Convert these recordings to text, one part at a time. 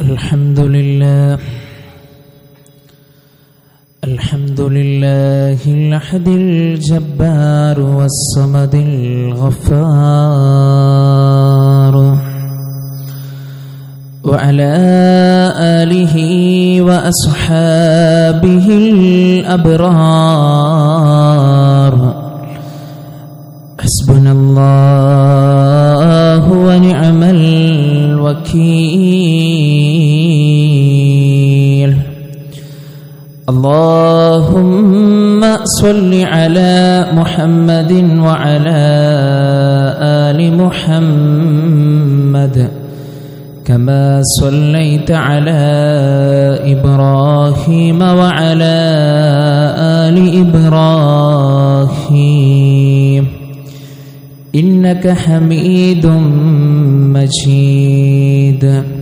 الحمد لله الأحد الجبار والصمد الغفار وعلى آله وأصحابه الأبرار حسبنا الله ونعم الوكيل اللهم صل على محمد وعلى آل محمد كما صليت على إبراهيم وعلى آل إبراهيم إنك حميد مجيد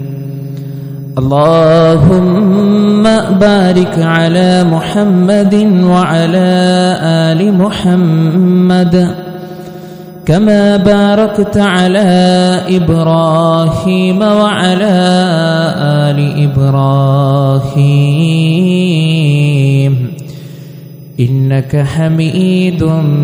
اللهم بارك على محمد وعلى آل محمد كما باركت على إبراهيم وعلى آل إبراهيم إنك حميد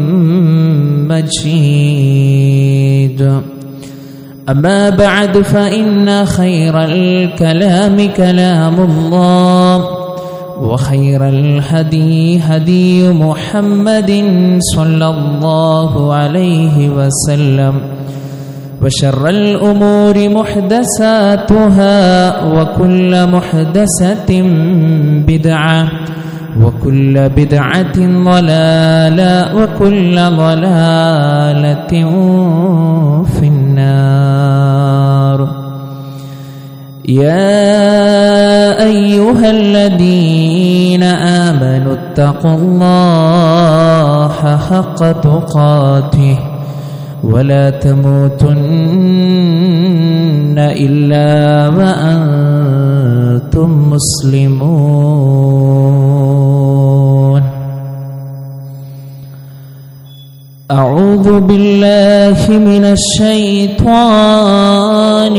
مجيد أما بعد فإن خير الكلام كلام الله وخير الهدي هدي محمد صلى الله عليه وسلم وشر الأمور محدثاتها وكل محدثة بدعة وكل بدعة ضلالة وكل ضلالة في النار يا أيها الذين آمنوا اتقوا الله حق تقاته ولا تموتن إلا وأنتم مسلمون أعوذ بالله من الشيطان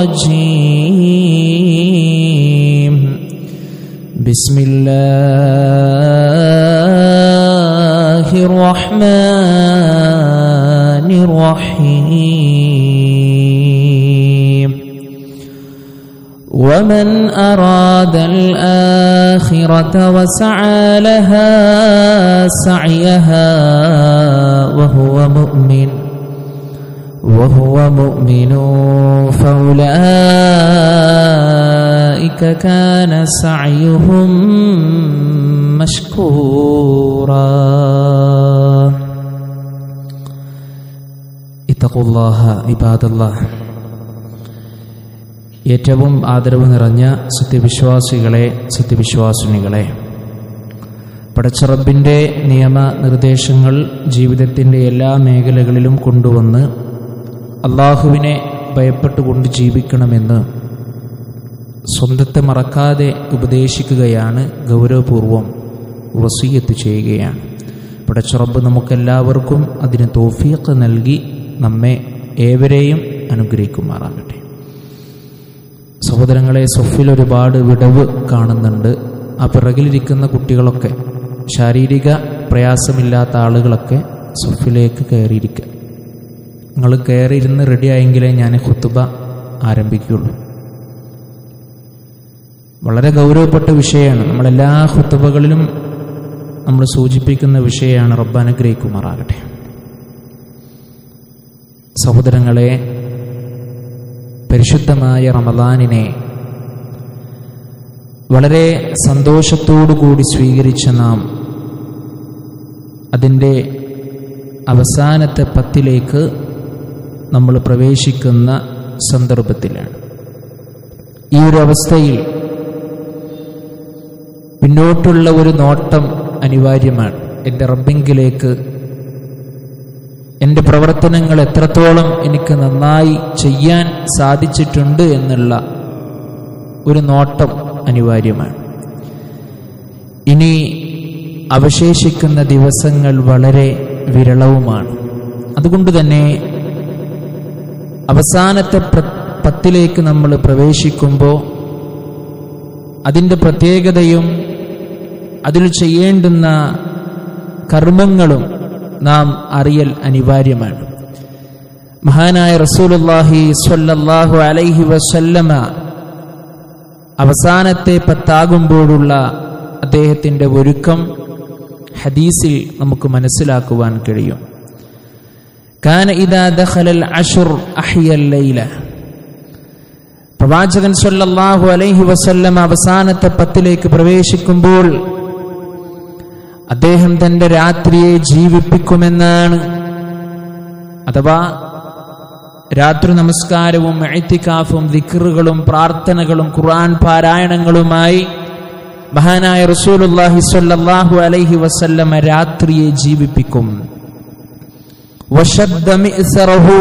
الرجيم بسم الله الرحمن الرحيم ومن أراد الآخرة وسعى لها سعيها وهو مؤمن فأولئك كان سعيهم مشكورا اتقوا الله عباد الله ഏറ്റവും ആദരവ് നിറഞ്ഞ സത്യവിശ്വാസികളെ സത്യവിശ്വാസിനികളെ, പടച്ച റബ്ബിൻ്റെ നിയമ നിർദ്ദേശങ്ങൾ ജീവിതത്തിൻ്റെ എല്ലാ മേഖലകളിലും കൊണ്ടുവന്ന് അള്ളാഹുവിനെ ഭയപ്പെട്ടുകൊണ്ട് ജീവിക്കണമെന്ന് സ്വന്തത്തെ മറക്കാതെ ഉപദേശിക്കുകയാണ്, ഗൗരവപൂർവം വസിയത്ത് ചെയ്യുകയാണ്. പടച്ച റബ്ബ് നമുക്കെല്ലാവർക്കും അതിന് തൗഫീഖ് നൽകി നമ്മെ ഏവരെയും അനുഗ്രഹിക്കുമാറാകട്ടെ. സഹോദരങ്ങളെ, സൊഫിൽ ഒരുപാട് വിടവ് കാണുന്നുണ്ട്. ആ പിറകിലിരിക്കുന്ന കുട്ടികളൊക്കെ, ശാരീരിക പ്രയാസമില്ലാത്ത ആളുകളൊക്കെ സൊഫിലേക്ക് കയറിയിരിക്കുക. നിങ്ങൾ കയറിയിരുന്ന് റെഡിയായെങ്കിലേ ഞാൻ ഖുതുബ ആരംഭിക്കുകയുള്ളൂ. വളരെ ഗൗരവപ്പെട്ട വിഷയമാണ്. നമ്മളെല്ലാ ഖുതുബകളിലും നമ്മൾ സൂചിപ്പിക്കുന്ന വിഷയമാണ്. റബ്ബ് അനുഗ്രഹിക്കുമാറാകട്ടെ. സഹോദരങ്ങളെ, പരിശുദ്ധമായ റമദാനിനെ വളരെ സന്തോഷത്തോടുകൂടി സ്വീകരിച്ച നാം അതിൻ്റെ അവസാനത്തെ 10 നമ്മൾ പ്രവേശിക്കുന്ന സന്ദർഭത്തിലാണ്. ഈ ഒരു അവസ്ഥയിൽ പിന്നോട്ടുള്ള ഒരു നോട്ടം അനിവാര്യമാണ്. എൻ്റെ റബ്ബിങ്കിലേക്ക് എൻ്റെ പ്രവർത്തനങ്ങൾ എത്രത്തോളം എനിക്ക് നന്നായി ചെയ്യാൻ സാധിച്ചിട്ടുണ്ട് എന്നുള്ള ഒരു നോട്ടം അനിവാര്യമാണ്. ഇനി അവശേഷിക്കുന്ന ദിവസങ്ങൾ വളരെ വിരളവുമാണ്. അതുകൊണ്ട് തന്നെ അവസാനത്തെ 10 നമ്മൾ പ്രവേശിക്കുമ്പോൾ അതിൻ്റെ പ്രത്യേകതയും അതിൽ ചെയ്യേണ്ടുന്ന കർമ്മങ്ങളും നാം അറിയൽ അനിവാര്യമാണ്. മഹാനായ റസൂലുള്ളാഹി സ്വല്ലല്ലാഹു അലൈഹി വസല്ലമ അവസാനത്തെ 10 അദ്ദേഹത്തിൻ്റെ ഒരുക്കം ഹദീസിൽ നമുക്ക് മനസ്സിലാക്കുവാൻ കഴിയും. കാന ഇദാ ദഖലൽ അശ്ർ അഹ്യൽ ലൈല. പ്രവാചകൻ സ്വല്ലല്ലാഹു അലൈഹി വസല്ലം അവസാനത്തെ 10 പ്രവേശിക്കുമ്പോൾ അദ്ദേഹം തന്റെ രാത്രിയെ ജീവിപ്പിക്കുമെന്നാണ്. അഥവാ രാത്രി നമസ്കാരവും ഇഅ്തികാഫും ദിക്റുകളും പ്രാർത്ഥനകളും ഖുർആൻ പാരായണങ്ങളുമായി മഹാനായ റസൂലുള്ളാഹി സ്വല്ലല്ലാഹു അലൈഹി വസല്ലം രാത്രിയെ ജീവിപ്പിക്കും. വശദ്ദ മിഅ്സറഹു.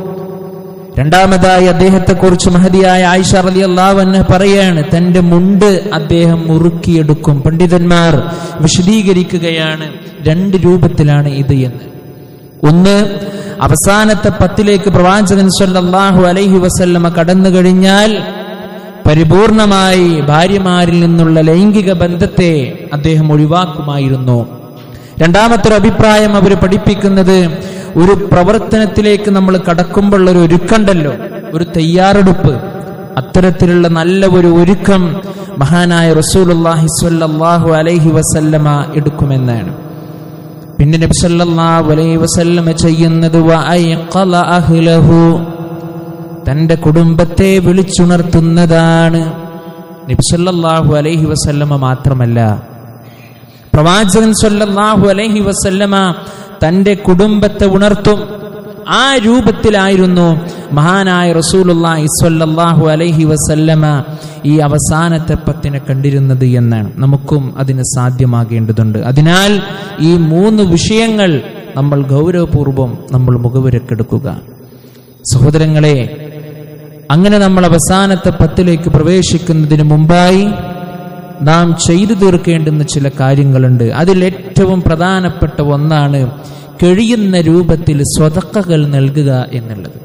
രണ്ടാമതായി അദ്ദേഹത്തെക്കുറിച്ച് മഹദിയായ ആയിഷ റളിയല്ലാഹു അൻഹ പറയാണ്, തന്റെ മുണ്ട് അദ്ദേഹം മുറുക്കിയെടുക്കും. പണ്ഡിതന്മാർ വിശദീകരിക്കുകയാണ് 2 രൂപത്തിലാണ് ഇത് എന്ന്. ഒന്ന്, അവസാനത്തെ 10 പ്രവാചകൻ സ്വല്ലല്ലാഹു അലൈഹി വസല്ലമ കടന്നു കഴിഞ്ഞാൽ പരിപൂർണമായി ഭാര്യമാരിൽ നിന്നുള്ള ലൈംഗിക ബന്ധത്തെ അദ്ദേഹം ഒഴിവാക്കുമായിരുന്നു. രണ്ടാമത്തെ അഭിപ്രായം അവർ പഠിപ്പിക്കുന്നത്, ഒരു പ്രവർത്തനത്തിലേക്ക് നമ്മൾ കടക്കുമ്പോൾ ഒരു ഒരുക്കണ്ടല്ലോ, ഒരു തയ്യാറെടുപ്പ്, അത്തരത്തിലുള്ള നല്ല ഒരു ഒരുക്കം മഹാനായ റസൂലുള്ളാഹി സ്വല്ലല്ലാഹു അലൈഹി വസല്ലമ എടുക്കുമെന്നാണ്. പിന്നെ നബി സല്ലല്ലാഹു അലൈഹി വസല്ലമ ചെയ്യുന്നത് വഅയ്ഖല അഹ്ലഹു, തന്റെ കുടുംബത്തെ വിളിച്ചുണർത്തുന്നതാണ്. നബി സല്ലല്ലാഹു അലൈഹി വസല്ലമ മാത്രമല്ല, പ്രവാചകൻ സ്വല്ലല്ലാഹു അലൈഹി വസല്ലമ തന്റെ കുടുംബത്തെ ഉണർത്തും. ആ രൂപത്തിലായിരുന്നു മഹാനായ റസൂലുള്ളാഹി സ്വല്ലല്ലാഹു അലൈഹി വസല്ലമ ഈ അവസാനത്തെ 10 കണ്ടിരുന്നത് എന്നാണ്. നമുക്കും അതിന് സാധ്യമാകേണ്ടതുണ്ട്. അതിനാൽ ഈ 3 വിഷയങ്ങൾ നമ്മൾ ഗൗരവപൂർവ്വം നമ്മൾ മുഖവിലക്കെടുക്കുക. സഹോദരങ്ങളെ, അങ്ങനെ നമ്മൾ അവസാനത്തെ 10 പ്രവേശിക്കുന്നതിന് മുമ്പായി നാം ചെയ്തു തീർക്കേണ്ടുന്ന ചില കാര്യങ്ങളുണ്ട്. അതിൽ ഏറ്റവും പ്രധാനപ്പെട്ട ഒന്നാണ് കഴിയുന്ന രൂപത്തിൽ സ്വതക്കകൾ നൽകുക എന്നുള്ളത്.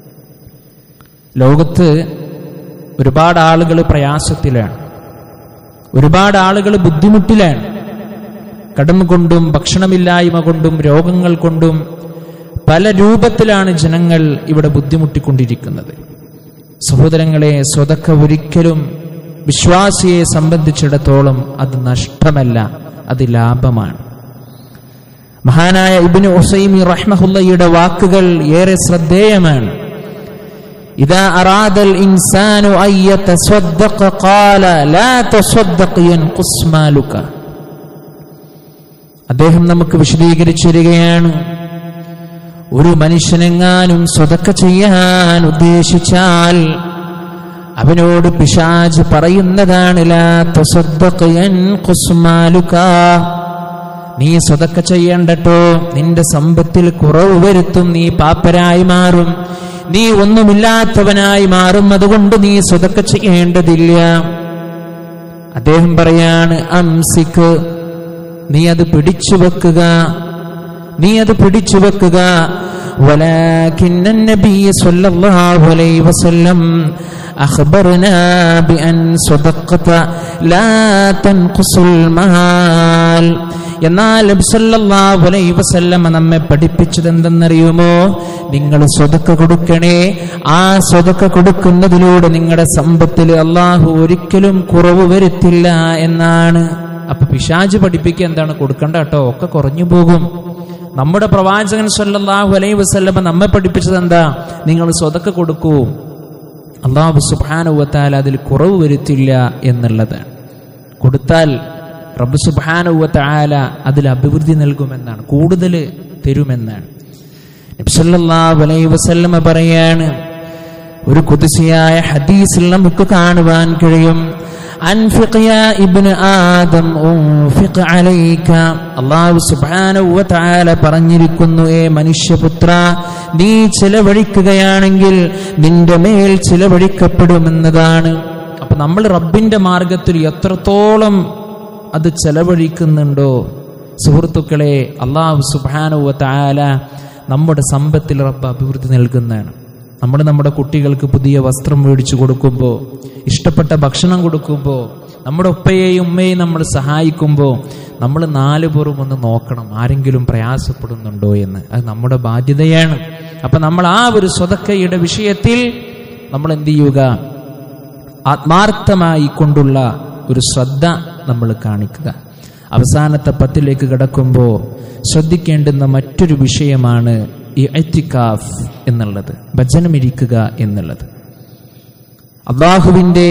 ലോകത്ത് ഒരുപാട് ആളുകൾ പ്രയാസത്തിലാണ്, ഒരുപാട് ആളുകൾ ബുദ്ധിമുട്ടിലാണ്. കടം കൊണ്ടും ഭക്ഷണമില്ലായ്മ കൊണ്ടും രോഗങ്ങൾ കൊണ്ടും പല രൂപത്തിലാണ് ജനങ്ങൾ ഇവിടെ ബുദ്ധിമുട്ടിക്കൊണ്ടിരിക്കുന്നത്. സഹോദരങ്ങളെ, സ്വതക്ക ഒരിക്കലും വിശ്വാസിയെ സംബന്ധിച്ചിടത്തോളം അത് നഷ്ടമല്ല, അത് ലാഭമാണ്. മഹാനായ ഇബ്നു ഉസൈമി റഹ്മഹുള്ളയുടെ വാക്കുകൾ ഏറെ ശ്രദ്ധേയമാണ്. ഇദാ അറാദൽ ഇൻസാനു അൻ യതസദ്ദഖ ഖാല ലാ തസദ്ദഖ് യൻഖുസ് മാലുക. അദ്ദേഹം നമുക്ക് വിശദീകരിച്ചു തരികയാണ്, ഒരു മനുഷ്യനെങ്ങാനും സ്വതക്ക ചെയ്യാൻ ഉദ്ദേശിച്ചാൽ അവനോട് പിശാച് പറയുന്നതാണ്, ലാ തസദ്ദഖ് യൻഖുസ് മാലുക, നീ സ്വതക്ക ചെയ്യണ്ടട്ടോ, നിന്റെ സമ്പത്തിൽ കുറവ് വരുത്തും, നീ പാപ്പരായി മാറും, നീ ഒന്നുമില്ലാത്തവനായി മാറും, അതുകൊണ്ട് നീ സ്വതക്ക ചെയ്യേണ്ടതില്ല. അദ്ദേഹം പറയാണ്, അംസിക്, നീ അത് പിടിച്ചു വെക്കുക, നീ അത് പിടിച്ചു വെക്കുക. വലാകിന്ന നബിയ സ്വല്ലല്ലാഹു അലൈഹി വസല്ലം അഖ്ബറനാ ബിഅൻ സദഖത ലാ തൻഖുസുൽ മാൽ. എന്നാൽ നബി സല്ലല്ലാഹു അലൈഹി വസല്ലം നമ്മെ പഠിപ്പിച്ചത് എന്തെന്നറിയുമോ? നിങ്ങൾ സ്വതക്ക കൊടുക്കണേ, ആ സ്വതക്ക കൊടുക്കുന്നതിലൂടെ നിങ്ങളുടെ സമ്പത്തിൽ അല്ലാഹു ഒരിക്കലും കുറവ് വരുത്തില്ല എന്നാണ്. അപ്പൊ പിശാച് പഠിപ്പിക്കുക എന്താണ്? കൊടുക്കണ്ട കേട്ടോ, ഒക്കെ കുറഞ്ഞു പോകും. നമ്മുടെ പ്രവാചകൻ സ്വല്ലല്ലാഹു അലൈഹി വസല്ലം നമ്മെ പഠിപ്പിച്ചത് എന്താ? നിങ്ങൾ സ്വതക്ക കൊടുക്കൂ, അല്ലാഹു സുബ്ഹാനഹു വ തആല അതിൽ കുറവ് വരുത്തില്ല എന്നുള്ളതാണ്. കൊടുത്താൽ റബ്ബ് സുബ്ഹാനഹു വ തആല അതിൽ അഭിവൃദ്ധി നൽകുമെന്നാണ്, കൂടുതൽ തരുമെന്നാണ്. നബി സല്ലല്ലാഹു അലൈഹി വസല്ലം പറയാണ്, ഒരു ഖുദ്സിയായ ഹദീസിൽ നമുക്ക് കാണുവാൻ കഴിയും, അൻഫിഖ് യാ ഇബ്ന ആദം ഉൻഫിഖ് അലൈക. അല്ലാഹു സുബ്ഹാനഹു വ തആല പറഞ്ഞിരിക്കുന്നു, ഏ മനുഷ്യപുത്ര, നീ ചിലവഴിക്കുകയാണെങ്കിൽ നിന്റെ മേൽ ചിലവഴിക്കപ്പെടുമെന്നതാണ്. അപ്പൊ നമ്മൾ റബ്ബിന്റെ മാർഗത്തിൽ എത്രത്തോളം അത് ചെലവഴിക്കുന്നുണ്ടോ സുഹൃത്തുക്കളെ, അല്ലാഹു സുബ്ഹാനഹു വ തആല നമ്മുടെ സമ്പത്തിൽ റബ്ബ് അഭിവൃദ്ധി നൽകുന്നതാണ്. നമ്മൾ നമ്മുടെ കുട്ടികൾക്ക് പുതിയ വസ്ത്രം മേടിച്ചു കൊടുക്കുമ്പോൾ, ഇഷ്ടപ്പെട്ട ഭക്ഷണം കൊടുക്കുമ്പോൾ, നമ്മുടെ ഉപ്പയെയും ഉമ്മയെയും നമ്മൾ സഹായിക്കുമ്പോൾ നമ്മൾ 4 പുറം ഒന്ന് നോക്കണം, ആരെങ്കിലും പ്രയാസപ്പെടുന്നുണ്ടോ എന്ന്. അത് നമ്മുടെ ബാധ്യതയാണ്. അപ്പൊ നമ്മൾ ആ ഒരു സ്വതക്കയുടെ വിഷയത്തിൽ നമ്മൾ എന്ത് ചെയ്യുക? ആത്മാർത്ഥമായി കൊണ്ടുള്ള ഒരു ശ്രദ്ധ നമ്മൾ കാണിക്കുക. അവസാനത്തെ 10ലേക്ക് കടക്കുമ്പോൾ ശ്രദ്ധിക്കേണ്ടുന്ന മറ്റൊരു വിഷയമാണ് ഇഅ്തികാഫ് എന്നുള്ളത്, ഭജനമിരിക്കുക എന്നുള്ളത്. അല്ലാഹുവിൻ്റെ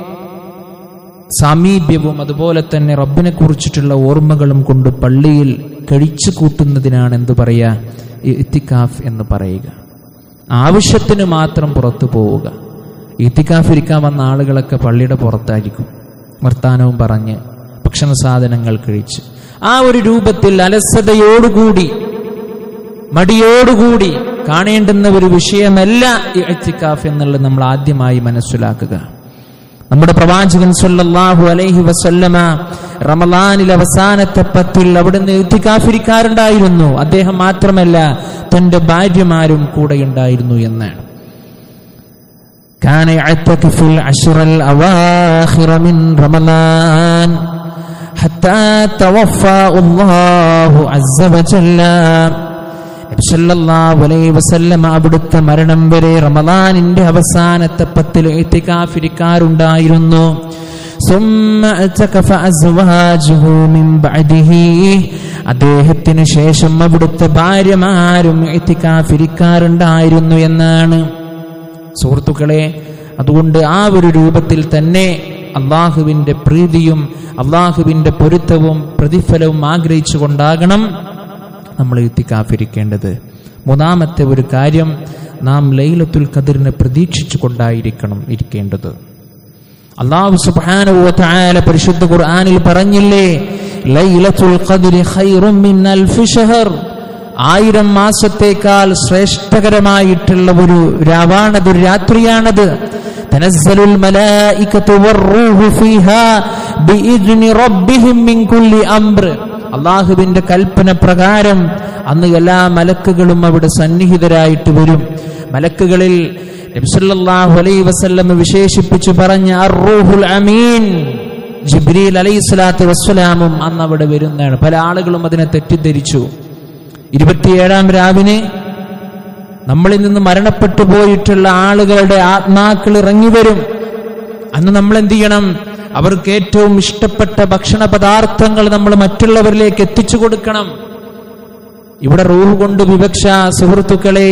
സാമീപ്യവും അതുപോലെ തന്നെ റബ്ബിനെ കുറിച്ചിട്ടുള്ള ഓർമ്മകളും കൊണ്ട് പള്ളിയിൽ കഴിച്ചു കൂട്ടുന്നതിനാണ് എന്ത് പറയുക? ഇഅ്തികാഫ് എന്ന് പറയുക. ആവശ്യത്തിന് മാത്രം പുറത്തു പോവുക. ഇഅ്തികാഫ് ഇരിക്കാൻ വന്ന ആളുകളൊക്കെ പള്ളിയുടെ പുറത്തായിരിക്കും, വർത്താനവും പറഞ്ഞ് ഭക്ഷണ സാധനങ്ങൾ കഴിച്ച്. ആ ഒരു രൂപത്തിൽ അലസതയോടുകൂടി മടിയോടുകൂടി കാണേണ്ടുന്ന ഒരു വിഷയമല്ല ഇഅ്തികാഫ് എന്നുള്ളത് നമ്മൾ ആദ്യമായി മനസ്സിലാക്കുക. നമ്മുടെ പ്രവാചകൻ സല്ലല്ലാഹു അലൈഹി വസല്ലമ റമളാനിൽ അവസാനത്തെ 10 അവിടുന്ന് ഇഅ്തികാഫിരിക്കാറുണ്ടായിരുന്നു. അദ്ദേഹം മാത്രമല്ല, തന്റെ ഭാര്യമാരും കൂടെ ഉണ്ടായിരുന്നു എന്നാണ്. കാന യഅ്തകിഫുൽ അശ്റൽ അവാഖിറ മിൻ റമളാൻ ഹത്താ തവഫാ അല്ലാഹു അസ്സ വജല്ല. നബി സല്ലല്ലാഹു അലൈഹി വസല്ലമ അവിടുത്തെ മരണം വരെ റമളാനിന്റെ അവസാനത്തെ 10 ഇഅ്തികാഫിരിക്കാറുണ്ടായിരുന്നു. അദ്ദേഹത്തിന് ശേഷം അവിടുത്തെ ഭാര്യമാരും ഇഅ്തികാഫിരിക്കാറുണ്ടായിരുന്നു എന്നാണ്. സുഹൃത്തുക്കളെ, അതുകൊണ്ട് ആ ഒരു രൂപത്തിൽ തന്നെ അള്ളാഹുവിന്റെ പ്രീതിയും അള്ളാഹുവിന്റെ പൊരുത്തവും പ്രതിഫലവും ആഗ്രഹിച്ചുകൊണ്ടാകണം നമ്മൾ ഇഅ്തികാഫിരിക്കേണ്ടത്. 3ാമത്തെ ഒരു കാര്യം, നാം ലൈലത്തുൽ ഖദ്റിനെ പ്രതീക്ഷിച്ചു കൊണ്ടായിരിക്കണം ഇരിക്കേണ്ടത്. അല്ലാഹു സുബ്ഹാനഹു വ തആല പരിശുദ്ധ ഖുർആനിൽ പറഞ്ഞില്ലേ, ലൈലത്തുൽ ഖദ്രി ഖൈറും മിൻ അൽഫി ശഹർ. 1000 മാസത്തേക്കാൾ ശ്രേഷ്ഠകരമായിട്ടുള്ള ഒരു രാവാണത്, ഒരു രാത്രിയാണത്. തനസ്സലുൽ മലായികതു വറൂഹു ഫീഹാ ബിഇദ്നി റബ്ബിഹിം മിൻ കുല്ലി അംർ. അള്ളാഹുവിന്റെ കൽപ്പന പ്രകാരം അന്ന് എല്ലാ മലക്കുകളും അവിടെ സന്നിഹിതരായിട്ട് വരും. മലക്കുകളിൽ നബി സല്ലല്ലാഹു അലൈഹി വസല്ലം വിശേഷിപ്പിച്ചു പറഞ്ഞ അർ-റൂഹുൽ അമീൻ ജിബ്രീൽ അലൈഹിസ്സലാത്തു വസ്സലാമും അന്ന് അവിടെ വരുന്നതാണ്. പല ആളുകളും അതിനെ തെറ്റിദ്ധരിച്ചു. 27-ാം രാവിന് നമ്മളിൽ നിന്ന് മരണപ്പെട്ടു പോയിട്ടുള്ള ആളുകളുടെ ആത്മാക്കൾ ഇറങ്ങി വരും. അന്ന് നമ്മൾ എന്ത് ചെയ്യണം? അവർക്ക് ഏറ്റവും ഇഷ്ടപ്പെട്ട ഭക്ഷണ പദാർത്ഥങ്ങൾ നമ്മൾ മറ്റുള്ളവരിലേക്ക് എത്തിച്ചു കൊടുക്കണം. ഇവിടെ റൂഹ് കൊണ്ട് വിവക്ഷ, സുഹൃത്തുക്കളെ,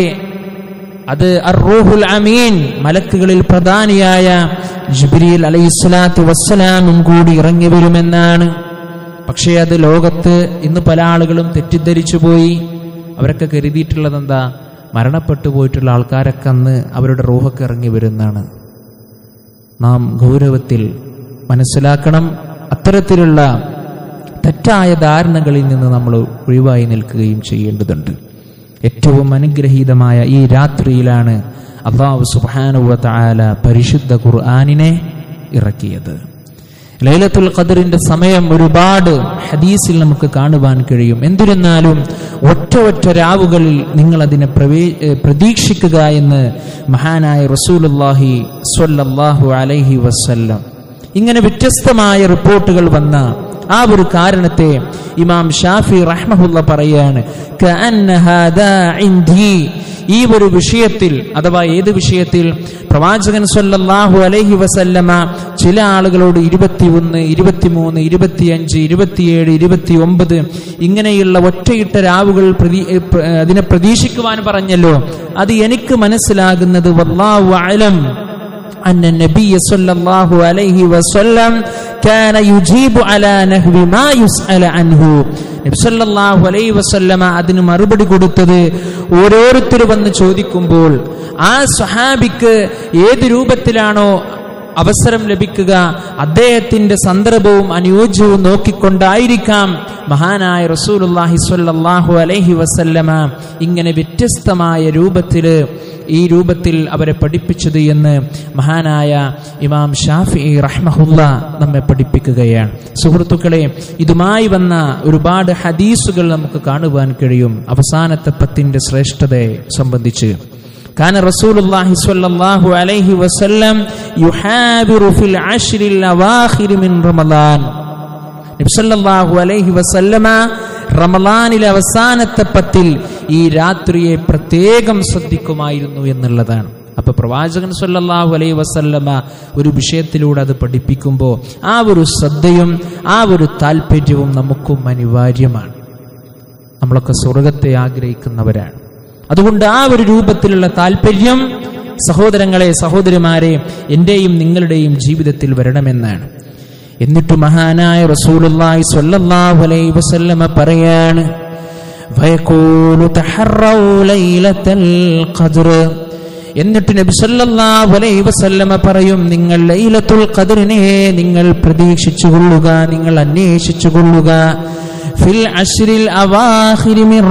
അത് അർ-റൂഹുൽ അമീൻ, മലക്കുകളിൽ പ്രധാനിയായ ജിബ്രീൽ അലൈഹിസ്സലാത്തു വസ്സലാമും കൂടി ഇറങ്ങി വരുമെന്നാണ്. പക്ഷേ അത് ലോകത്ത് ഇന്ന് പല ആളുകളും തെറ്റിദ്ധരിച്ചു പോയി. അവരൊക്കെ കരുതിയിട്ടുള്ളത് എന്താ? മരണപ്പെട്ടു പോയിട്ടുള്ള ആൾക്കാരൊക്കെ അന്ന് അവരുടെ റൂഹൊക്കെ ഇറങ്ങി വരുന്നതാണ്. നാം ഗൗരവത്തിൽ മനസ്സിലാക്കണം. അത്തരത്തിലുള്ള തെറ്റായ ധാരണകളിൽ നിന്ന് നമ്മൾ ഒഴിവായി നിൽക്കുകയും ചെയ്യേണ്ടതുണ്ട്. ഏറ്റവും അനുഗ്രഹീതമായ ഈ രാത്രിയിലാണ് അല്ലാഹു സുബ്ഹാനഹു വ തആല പരിശുദ്ധ ഖുർആനിനെ ഇറക്കിയത്. ലൈലത്തുൽ ഖദ്റിന്റെ സമയം ഒരുപാട് ഹദീസിൽ നമുക്ക് കാണുവാൻ കഴിയും. എന്നിരുന്നാലും ഒറ്റ രാവുകളിൽ നിങ്ങൾ അതിനെ പ്രതീക്ഷിക്കുക എന്ന് മഹാനായ റസൂലുള്ളാഹി സ്വല്ലല്ലാഹു അലൈഹി വസല്ലം. ഇങ്ങനെ വ്യത്യസ്തമായ റിപ്പോർട്ടുകൾ വന്ന ആ ഒരു കാരണത്തെ ഇമാം ഷാഫി റഹ്മഹുല്ല പറയാണ്, കഅന്ന ഹാദാ ഇൻദി. ഈ ഒരു വിഷയത്തിൽ, അഥവാ ഏത് വിഷയത്തിൽ? പ്രവാചകൻ സ്വല്ലല്ലാഹു അലൈഹി വസല്ലമ ചില ആളുകളോട് 21, 23, 25, 27, 29 ഇങ്ങനെയുള്ള ഒറ്റയിട്ട രാവുകൾ അതിനെ പ്രതീക്ഷിക്കുവാൻ പറഞ്ഞല്ലോ. അത് എനിക്ക് മനസ്സിലാകുന്നത് വല്ലാഹു അഅലം അന്ന നബിയ സ്വല്ലല്ലാഹു അലൈഹി വസല്ലം കാന യുജീബു അലാ നഹ്വി മാ യുസ്അല അൻഹു. നബി സല്ലല്ലാഹു അലൈഹി വസല്ലമ അതിന് മറുപടി കൊടുത്തത്, ഓരോരുത്തർ വന്ന് ചോദിക്കുമ്പോൾ ആ സ്വഹാബിക്ക് ഏത് രൂപത്തിലാണോ അവസരം ലഭിക്കുക, അദ്ദേഹത്തിന്റെ സന്ദർഭവും അനുയോജ്യവും നോക്കിക്കൊണ്ടായിരിക്കാം മഹാനായ റസൂലുള്ളാഹി സ്വല്ലല്ലാഹു അലൈഹി വസല്ലമ ഇങ്ങനെ വ്യത്യസ്തമായ ഈ രൂപത്തിൽ അവരെ പഠിപ്പിച്ചത് എന്ന് മഹാനായ ഇമാം ഷാഫിഈ റഹ്മഹുല്ല നമ്മെ പഠിപ്പിക്കുകയാണ്. സുഹൃത്തുക്കളെ, ഇതുമായി വന്ന ഒരുപാട് ഹദീസുകൾ നമുക്ക് കാണുവാൻ കഴിയും അവസാനത്തെ 10 ശ്രേഷ്ഠതയെ സംബന്ധിച്ച്. കാന റസൂലുള്ളാഹി സ്വല്ലല്ലാഹു അലൈഹി വസല്ലം യുഹാബിറു ഫിൽ അശ്രിൽ അവാഖിർ മിൻ റമളാൻ. നബി സല്ലല്ലാഹു അലൈഹി വസല്ലമ റമളാനിലെ അവസാനത്തെ 10 ഈ രാത്രിയെ പ്രത്യേകം ശ്രദ്ധിക്കുമായിരുന്നു എന്നുള്ളതാണ്. അപ്പൊ പ്രവാചകൻ സല്ലല്ലാഹു അലൈഹി വസല്ലമ ഒരു വിഷയത്തിലൂടെ അത് പഠിപ്പിക്കുമ്പോൾ ആ ഒരു ശ്രദ്ധയും ആ ഒരു താല്പര്യവും നമുക്കും അനിവാര്യമാണ്. നമ്മളൊക്കെ സ്വർഗത്തെ ആഗ്രഹിക്കുന്നവരാണ്. അതുകൊണ്ട് ആ ഒരു രൂപത്തിലുള്ള താല്പര്യം സഹോദരങ്ങളെ, സഹോദരിമാരെ, എന്റെയും നിങ്ങളുടെയും ജീവിതത്തിൽ വരണമെന്നാണ്. എന്നിട്ട് മഹാനായ റസൂലുള്ളാഹി സ്വല്ലല്ലാഹു അലൈഹി വസല്ലമ പറയാണ്, വയഖൂലു തഹറൗ ലൈലത്തുൽ ഖദ്ർ. എന്നിട്ട് നബി സല്ലല്ലാഹു അലൈഹി വസല്ലമ പറയും, നിങ്ങൾ ലൈലത്തുൽ ഖദ്റിനെ നിങ്ങൾ പ്രതീക്ഷിച്ചു കൊള്ളുക, നിങ്ങൾ അന്വേഷിച്ചു കൊള്ളുക. ഫിൽ അശ്രിൽ അവാഖിർ മിൻ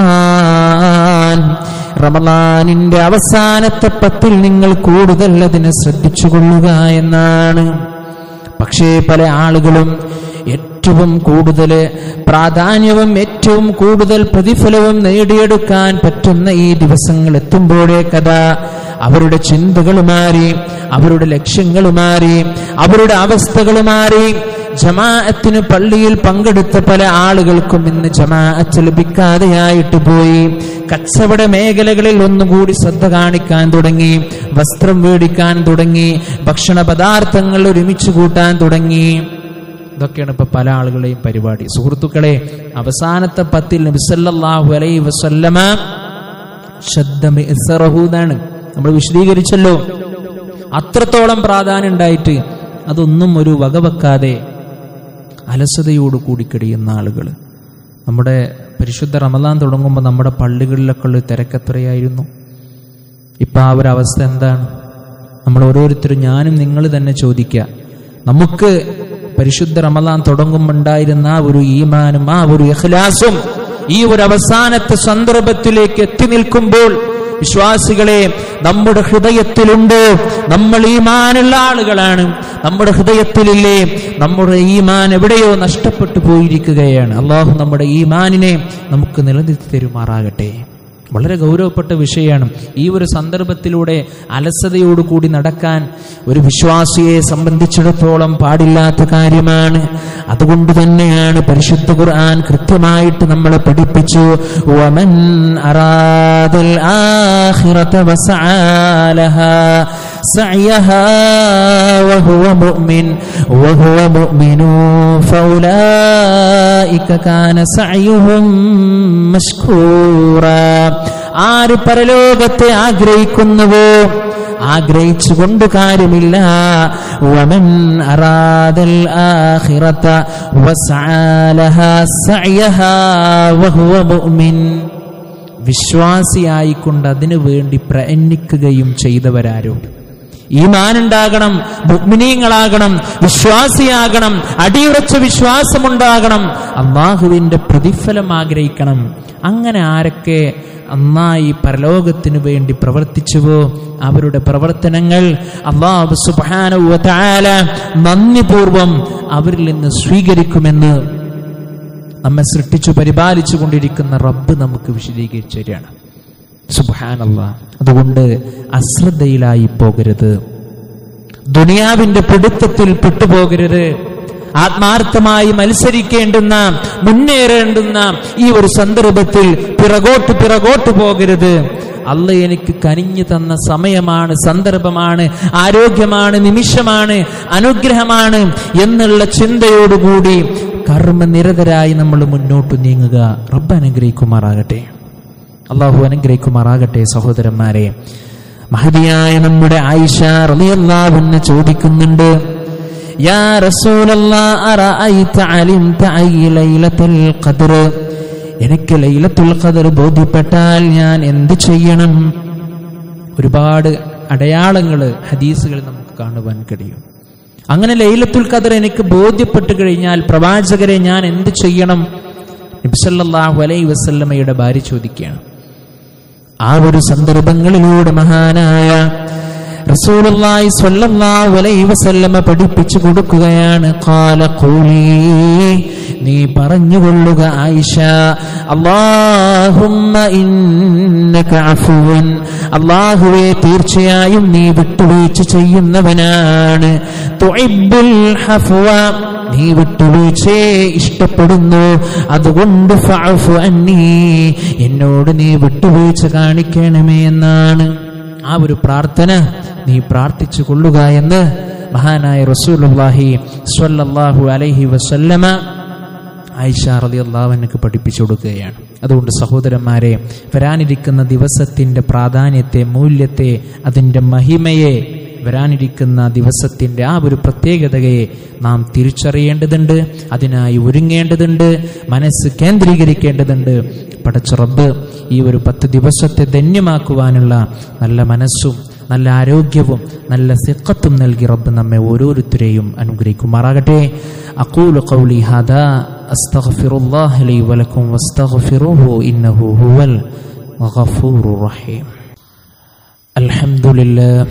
റമളാൻ, റമളാനിന്റെ അവസാനത്തെ 10 നിങ്ങൾ കൂടുതൽ അതിനെ ശ്രദ്ധിച്ചു കൊള്ളുക എന്നാണ്. പക്ഷേ പല ആളുകളും ഏറ്റവും കൂടുതൽ പ്രാധാന്യവും ഏറ്റവും കൂടുതൽ പ്രതിഫലവും നേടിയെടുക്കാൻ പറ്റുന്ന ഈ ദിവസങ്ങൾ എത്തുമ്പോഴേക്കതാ അവരുടെ ചിന്തകൾ മാറി, അവരുടെ ലക്ഷ്യങ്ങൾ മാറി, അവരുടെ അവസ്ഥകൾ മാറി. ജമാഅത്തിന് പള്ളിയിൽ പങ്കെടുത്ത പല ആളുകൾക്കും ഇന്ന് ജമാഅത്ത് ലഭിക്കാതെയായിട്ട് പോയി. കച്ചവട മേഖലകളിൽ ഒന്നുകൂടി ശ്രദ്ധ കാണിക്കാൻ തുടങ്ങി, വസ്ത്രം മേടിക്കാൻ തുടങ്ങി, ഭക്ഷണ പദാർത്ഥങ്ങൾ ഒരുമിച്ച് കൂട്ടാൻ തുടങ്ങി. ഇതൊക്കെയാണ് ഇപ്പൊ പല ആളുകളുടെയും പരിപാടി. സുഹൃത്തുക്കളെ, അവസാനത്തെ 10 നബി സല്ലല്ലാഹു അലൈഹി വസല്ലമ ഷദ്ദമിഅ്സറഹൂന്നാണ് നമ്മൾ വിശദീകരിച്ചല്ലോ. അത്രത്തോളം പ്രാധാന്യം ഉണ്ടായിട്ട് അതൊന്നും ഒരു വകവെക്കാതെ അലസതയോട് കൂടി കഴിയുന്ന ആളുകൾ. നമ്മുടെ പരിശുദ്ധ റമളാൻ തുടങ്ങുമ്പോൾ നമ്മുടെ പള്ളികളിലൊക്കെ ഉള്ള തിരക്കെത്രയായിരുന്നു. ഇപ്പം ആ ഒരു അവസ്ഥ എന്താണ്? നമ്മൾ ഓരോരുത്തരും, ഞാനും നിങ്ങൾ തന്നെ ചോദിക്കുക, നമുക്ക് പരിശുദ്ധ റമളാൻ തുടങ്ങുമ്പോൾ ഉണ്ടായിരുന്ന ആ ഒരു ഈമാനും ആ ഒരു ഇഖ്ലാസും ഈ ഒരു അവസാനത്തെ സന്ദർഭത്തിലേക്ക് എത്തി നിൽക്കുമ്പോൾ വിശ്വാസികളെ, നമ്മുടെ ഹൃദയത്തിലുണ്ട്, നമ്മൾ ഈമാനുള്ള ആളുകളാണ്. നമ്മുടെ ഹൃദയത്തിലില്ലേ? നമ്മുടെ ഈമാൻ എവിടെയോ നഷ്ടപ്പെട്ടു പോയിരിക്കുകയാണ്. അള്ളാഹു നമ്മുടെ ഈമാനിനെ നമുക്ക് നിലനിർത്തി തരുമാറാകട്ടെ. വളരെ ഗൗരവപ്പെട്ട വിഷയമാണ്. ഈ ഒരു സന്ദർഭത്തിലൂടെ അലസതയോടുകൂടി നടക്കാൻ ഒരു വിശ്വാസിയെ സംബന്ധിച്ചിടത്തോളം പാടില്ലാത്ത കാര്യമാണ്. അതുകൊണ്ട് തന്നെയാണ് പരിശുദ്ധ ഖുർആൻ കൃത്യമായിട്ട് നമ്മളെ പഠിപ്പിച്ചു, വമൻ അറാദൽ ആഖിറത വസഅ ലഹാ സഅയഹാ വഹുവ മുഅ്മിനു ഫൗലൈക കാന സഅയുഹും മശ്കൂറാ. ആര് പരലോകത്തെ ആഗ്രഹിക്കുന്നുവോ, ആഗ്രഹിച്ചുകൊണ്ട് കാര്യമില്ല. വമൻ അറാദൽ ആഖിറത വസഅ ലഹാ സഅയഹാ വഹുവ മുഅ്മിൻ, വിശ്വാസിയായിക്കൊണ്ട് അതിനു വേണ്ടി പ്രയത്നിക്കുകയും ചെയ്തവരാരോ. ഈമാനുണ്ടാകണം, മുഅ്മിനീങ്ങളാകണം, വിശ്വാസിയാകണം, അടിയുറച്ച വിശ്വാസമുണ്ടാകണം, അല്ലാഹുവിന്റെ പ്രതിഫലം ആഗ്രഹിക്കണം. അങ്ങനെ ആരൊക്കെ നന്നായി പരലോകത്തിനു വേണ്ടി പ്രവർത്തിച്ചുവോ അവരുടെ പ്രവർത്തനങ്ങൾ അല്ലാഹു സുബ്ഹാനഹു വ തആല നന്ദിപൂർവം അവരിൽ നിന്ന് സ്വീകരിക്കുമെന്ന് നമ്മെ സൃഷ്ടിച്ചു പരിപാലിച്ചു കൊണ്ടിരിക്കുന്ന റബ്ബ് നമുക്ക് വിശദീകരിച്ചു തരികയാണ്. സുബ്ഹാനല്ലാഹ്. അതുകൊണ്ട് അശ്രദ്ധയിലായി പോകരുത്, ദുനിയാവിന്റെ പിടുത്തത്തിൽ പെട്ടുപോകരുത്. ആത്മാർത്ഥമായി മത്സരിക്കേണ്ടുന്ന, മുന്നേറേണ്ടുന്ന ഈ ഒരു സന്ദർഭത്തിൽ പിറകോട്ട് പോകരുത്. അല്ലാഹ് എനിക്ക് കനിഞ്ഞു തന്ന സമയമാണ്, സന്ദർഭമാണ്, ആരോഗ്യമാണ്, നിമിഷമാണ്, അനുഗ്രഹമാണ് എന്നുള്ള ചിന്തയോടുകൂടി കർമ്മനിരതരായി നമ്മൾ മുന്നോട്ട് നീങ്ങുക. റബ്ബ് അനുഗ്രഹിക്കുമാറാകട്ടെ, അള്ളാഹു അനുഗ്രഹിക്കുമാറാകട്ടെ. സഹോദരന്മാരെ, മഹദിയായ നമ്മുടെ ആയിഷ റളിയല്ലാഹു അൻഹ ചോദിക്കുന്നുണ്ട്, യാ റസൂലല്ലാഹ് അറഅയ്ത അലിംത അയ്യ ലൈലത്തുൽ ഖദ്ർ, എനിക്ക് ലൈലത്തുൽ ഖദ്ർ ബോധ്യപ്പെട്ടാൽ ഞാൻ എന്ത് ചെയ്യണം? ഒരുപാട് അടയാളങ്ങൾ ഹദീസുകൾ നമുക്ക് കാണുവാൻ കഴിയും. അങ്ങനെ ലൈലത്തുൽ ഖദ്ർ എനിക്ക് ബോധ്യപ്പെട്ടു കഴിഞ്ഞാൽ പ്രവാചകരെ ഞാൻ എന്ത് ചെയ്യണം? നബി സല്ലല്ലാഹു അലൈഹി വസല്ലമയുടെ ഭാര്യ ചോദിക്കുകയാണ്. ആ ഒരു സന്ദർഭങ്ങളിലൂടെ മഹാനായ റസൂലുള്ളാഹി സ്വല്ലല്ലാഹു അലൈഹി വസല്ലമ പഠിപ്പിച്ചു കൊടുക്കുകയാണ്. ഖാല ഖൂലി, നീ പറഞ്ഞുകൊള്ളുക ആയിഷ, അല്ലാഹുമ്മ ഇന്നക അഫുവൻ, അല്ലാഹുവേ തീർച്ചയായും നീ വിട്ടുവീഴ്ച ചെയ്യുന്നവനാണ്. തുഇബ്ബുൽ ഹഫ്വ, നീ വിട്ടുവീഴ്ചയെ ഇഷ്ടപ്പെടുന്നു, അതുകൊണ്ട് ഫഅഫു അന്നീ, എന്നോട് നീ വിട്ടുവീഴ്ച കാണിക്കണമേ എന്നാണ്. ആ ഒരു പ്രാർത്ഥന നീ പ്രാർത്ഥിച്ചു കൊള്ളുക എന്ന് മഹാനായ റസൂലുള്ളാഹി സ്വല്ലല്ലാഹു അലൈഹി വസല്ലമ ആയിഷ റളിയല്ലാഹു അൻഹയ്ക്ക് പഠിപ്പിച്ചു കൊടുക്കുകയാണ്. അതുകൊണ്ട് സഹോദരന്മാരെ, വരാനിരിക്കുന്ന ദിവസത്തിന്റെ പ്രാധാന്യത്തെ, മൂല്യത്തെ, അതിൻ്റെ മഹിമയെ, വരാനിരിക്കുന്ന ദിവസത്തിന്റെ ആ ഒരു പ്രത്യേകതയെ നാം തിരിച്ചറിയേണ്ടതുണ്ട്. അതിനായി ഒരുങ്ങേണ്ടതുണ്ട്, മനസ്സ് കേന്ദ്രീകരിക്കേണ്ടതുണ്ട്. പടച്ച റബ്ബ് ഈ ഒരു 10 ദിവസത്തെ ധന്യമാക്കുവാനുള്ള നല്ല മനസ്സും നല്ല ആരോഗ്യവും നല്ല സിഖത്തും നൽകി റബ്ബ് നമ്മെ ഓരോരുത്തരെയും അനുഗ്രഹിക്കുമാറാകട്ടെ. അഖൂലു ഖൗലി ഹാദാ അസ്തഗ്ഫിറുല്ലാഹ ലി വലക്കും വസ്തഗ്ഫിറുഹു ഇന്നഹു ഹുവൽ ഗഫൂറുർ റഹീം. അൽഹംദുലില്ലാഹ്